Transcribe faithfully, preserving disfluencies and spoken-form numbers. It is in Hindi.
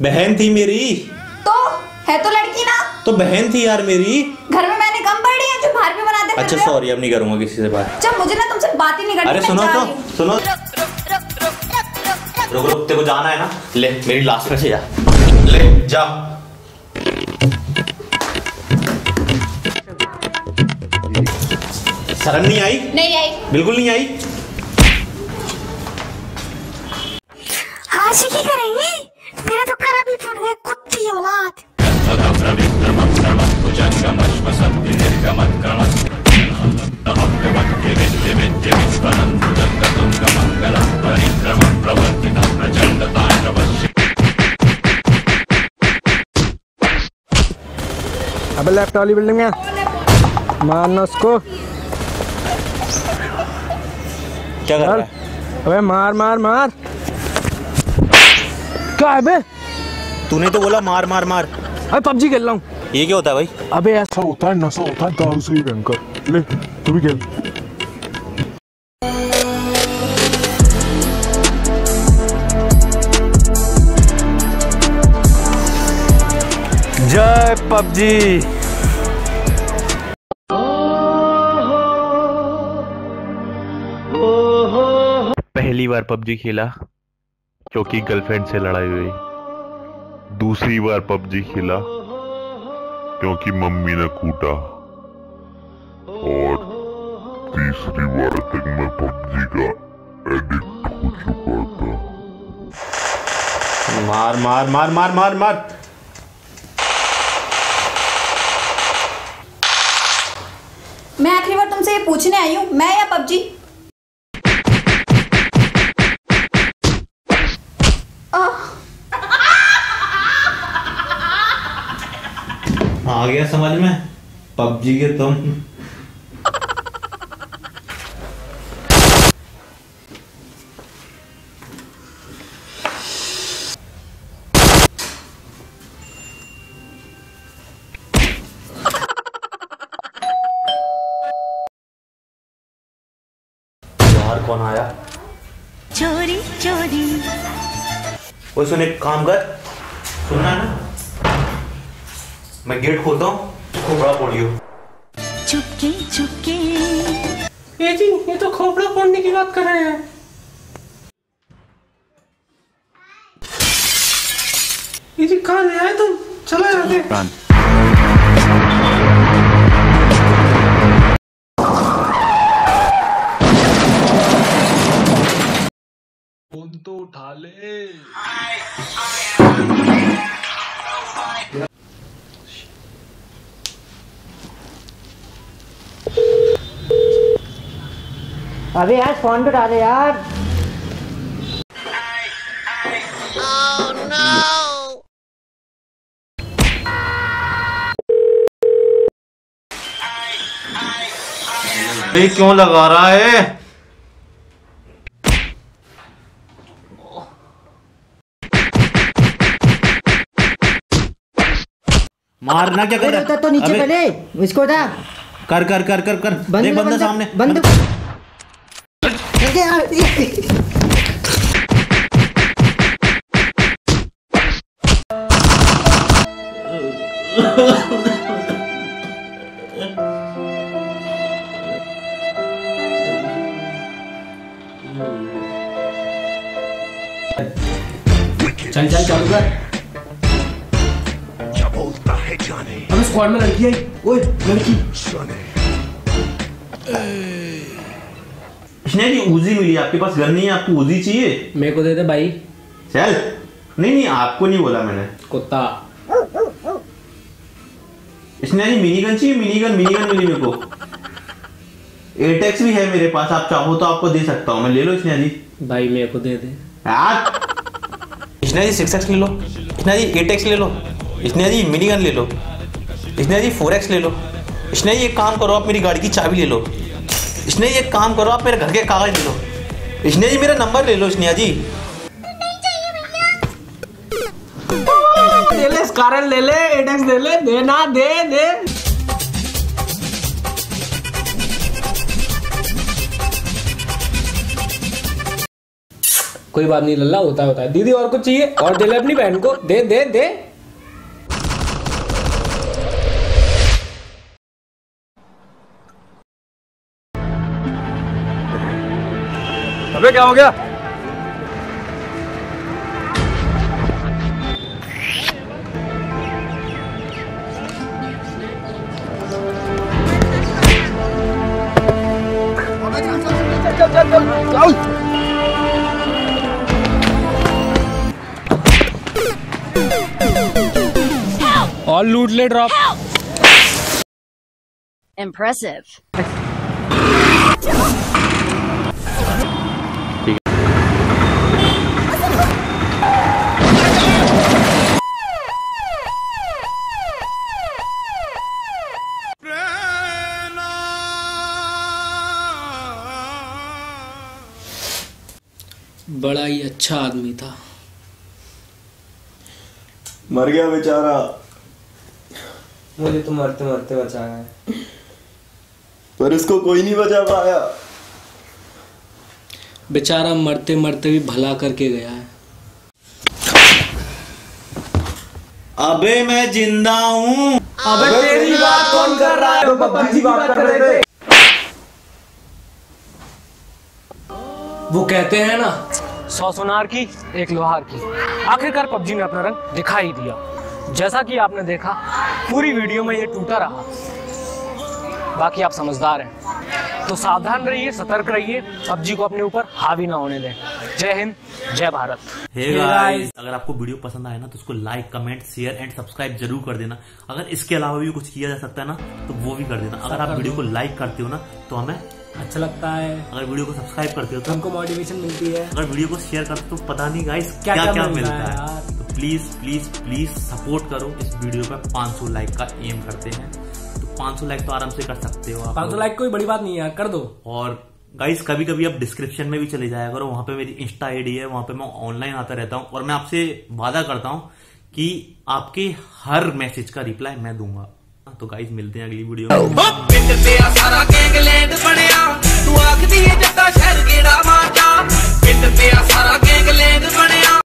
बहन थी मेरी। तो है तो लड़की ना। तो बहन थी यार मेरी। घर में मैंने कम पढ़ी है जो बाहर भी बनाते। अच्छा सॉरी, अब नहीं करूंगा किसी से बात। जब मुझे ना तुमसे बात ही नहीं करनी। अरे सुनो तो सुनो, रुक रुक, तेरे को जाना है ना, ले मेरी लास्ट में से जा, ले जा। शर्म नहीं आई? नहीं आई, बिल्कुल नहीं आई। आशिकी करेंगे, मेरा तो करा भी फूट गया, कुत्ती औलाद। अबे लेफ्ट वाली बिल्डिंग में मारना उसको। क्या कर रहा है? अबे मार मार मार। क्या है बे? तूने तो बोला मार मार मार। अबे पबजी खेल रहा हूँ। ये क्या होता है भाई? अबे ऐसा होता है, नशा होता है दारू से ही भयंकर। ले तू भी खेल। जय पबजी। पहली बार पबजी खेला क्योंकि गर्लफ्रेंड से लड़ाई हुई। दूसरी बार पबजी खेला क्योंकि मम्मी ने कूटा। और तीसरी बार तक मैं पबजी का एडिक्ट हो चुका था। मार मार मार मार मार मार। मैं आखिरी बार तुमसे ये पूछने आई हूँ, मैं या पबजी? आ गया समझ में, पबजी के तुम। यार कौन आया? चोरी चोरी। वो सुन, एक काम कर, सुनना है ना, मैं गेट खोलता हूँ, खोपड़ा फोड़ियो। चुपके चुपके। ये जी, ये तो खोपड़ा फोड़ने की बात कर रहे हैं। ये जी कहाँ ले आए तुम? चलो यहाँ से। फोन तो उठा ले। अबे यार फोन तो उठा दे यार। Oh, no. ये क्यों लगा रहा है? मारना क्या कर रहा है? तो नीचे पहले इसको उठा। कर कर कर कर कर। देख बंदा सामने। बंद। चल चल चालू कर। अब स्क्वाड में लड़की आई। ओए लड़की। इसने जी उजी मिली, आपके पास गन नहीं है, आपको उजी चाहिए? मेरे को दे दे भाई। चल। नहीं नहीं, आपको नहीं बोला मैंने। कुत्ता। इसने जी मिनी गन चाहिए? मिनी गन मिनी गन मिली मेरे को। एटेक्स भी है मेरे पास, आप चाहो तो आपको दे सकता हूँ मैं, ले लो इसने जी। भाई मेरे को दे दे यार। इसने जी सिक्स एक्स ले लो, इसने जी एट एक्स ले लो, इसने जी मिनी गन ले लो, इसने जी फोर एक्स ले लो, इसने जी एक काम करो आप मेरी गाड़ी की चाबी ले लो, इसने जी एक काम करो आप मेरे घर के कागज ले लो, इसने जी मेरा नंबर ले लो, इसने जी ले ले स्कारल ले ले, एट एक्स दे ले, दे ना दे दे। कोई बात नहीं लल्ला, होता होता है। दीदी और कुछ चाहिए? और दे ले अपनी बहन को, दे दे दे। अबे क्या हो गया? चल चल चल चल। और लूट ले ड्रॉप। Impressive. बड़ा ही अच्छा आदमी था। मर गया बेचारा। मुझे तो मरते मरते बचाया है, पर उसको कोई नहीं बचा पाया। बेचारा मरते मरते भी भला करके गया है। अबे मैं जिंदा हूँ। अबे तेरी बात कौन कर रहा है? पबजी की बात कर रहे थे। वो कहते हैं ना, सौ सुनार की एक लोहार की। आखिरकार पबजी ने अपना रंग दिखा ही दिया। जैसा कि आपने देखा, पूरी वीडियो में ये टूटा रहा। बाकी आप समझदार हैं तो सावधान रहिए, सतर्क रहिए, पबजी को अपने ऊपर हावी ना होने दें। जय हिंद, जय भारत। हे गाइस, अगर आपको वीडियो पसंद आया ना तो उसको like, comment, share and subscribe जरूर कर देना। अगर इसके अलावा भी कुछ किया जा सकता है ना तो वो भी कर देना। अगर आप वीडियो को लाइक करते हो ना तो हमें अच्छा लगता है। अगर वीडियो को सब्सक्राइब करते हो तो हमको मोटिवेशन मिलती है। अगर वीडियो को शेयर करते हो तो पता नहीं गाइस क्या क्या क्या, क्या मिलता मिलता है, है। तो प्लीज प्लीज प्लीज सपोर्ट करो। इस वीडियो पे पाँच सौ लाइक का एम करते हैं, तो पाँच सौ लाइक तो आराम से कर सकते हो आप। पाँच सौ लाइक कोई बड़ी बात नहीं है यार, कर दो। और गाइस कभी कभी आप डिस्क्रिप्शन में भी चले जाया करो, वहां पे मेरी इंस्टा आईडी है, वहां पे मैं ऑनलाइन आता रहता हूँ और मैं आपसे वादा करता हूँ कि आपके हर मैसेज का रिप्लाई मैं दूंगा। तो गाइस मिलते हैं अगली वीडियो में।